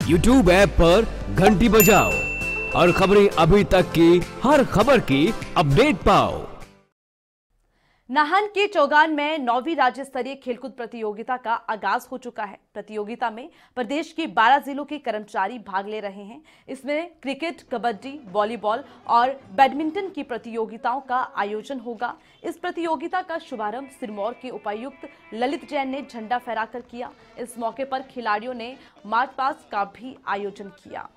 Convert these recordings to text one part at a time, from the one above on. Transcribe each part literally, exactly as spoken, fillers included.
YouTube app पर घंटी बजाओ और खबरें अभी तक की हर खबर की अपडेट पाओ। नाहन के चौगान में नौवीं राज्य स्तरीय खेलकूद प्रतियोगिता का आगाज हो चुका है। प्रतियोगिता में प्रदेश के बारह जिलों के कर्मचारी भाग ले रहे हैं। इसमें क्रिकेट, कबड्डी, वॉलीबॉल और बैडमिंटन की प्रतियोगिताओं का आयोजन होगा। इस प्रतियोगिता का शुभारंभ सिरमौर के उपायुक्त ललित जैन ने झंडा फहराकर किया। इस मौके पर खिलाड़ियों ने मार्च पास्ट का भी आयोजन किया।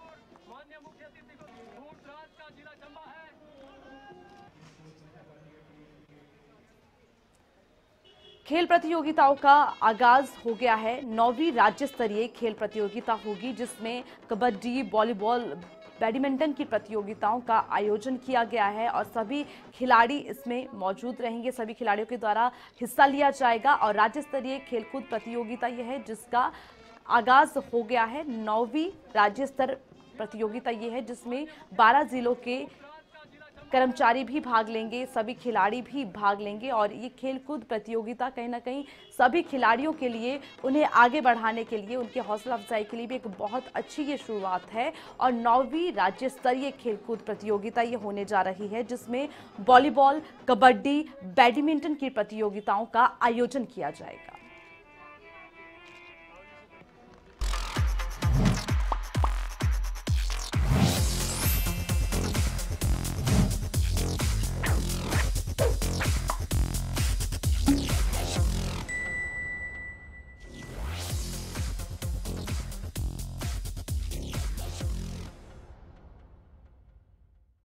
खेल प्रतियोगिताओं का आगाज हो गया है। नौवीं राज्य स्तरीय खेल प्रतियोगिता होगी, जिसमें कबड्डी, वॉलीबॉल, बैडमिंटन की प्रतियोगिताओं का आयोजन किया गया है और सभी खिलाड़ी इसमें मौजूद रहेंगे। सभी खिलाड़ियों के द्वारा हिस्सा लिया जाएगा और राज्य स्तरीय खेलकूद प्रतियोगिता यह है जिसका आगाज हो गया है। नौवीं राज्य स्तर प्रतियोगिता यह है जिसमें बारह जिलों के कर्मचारी भी भाग लेंगे, सभी खिलाड़ी भी भाग लेंगे और ये खेलकूद प्रतियोगिता कहीं ना कहीं सभी खिलाड़ियों के लिए, उन्हें आगे बढ़ाने के लिए, उनके हौसला अफजाई के लिए भी एक बहुत अच्छी ये शुरुआत है। और नौवीं राज्य स्तरीय खेलकूद प्रतियोगिता ये होने जा रही है जिसमें वॉलीबॉल, कबड्डी, बैडमिंटन की प्रतियोगिताओं का आयोजन किया जाएगा।